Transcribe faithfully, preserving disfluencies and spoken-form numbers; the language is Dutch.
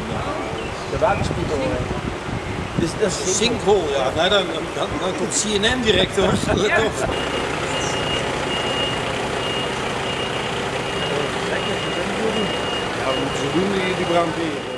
De waterspiegel. Dus dat is een sinkhole, ja. Nou, dan, dan, dan komt C N N direct hoor. Ja. Ja, wat moeten ze doen, die brandweer?